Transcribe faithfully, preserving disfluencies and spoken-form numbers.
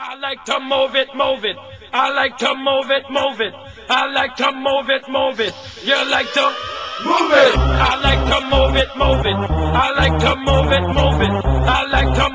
I like to move it, move it. I like to move it, move it. I like to move it, move it. You like to move it. I like to move it, move it. I like to move it, move it. I like to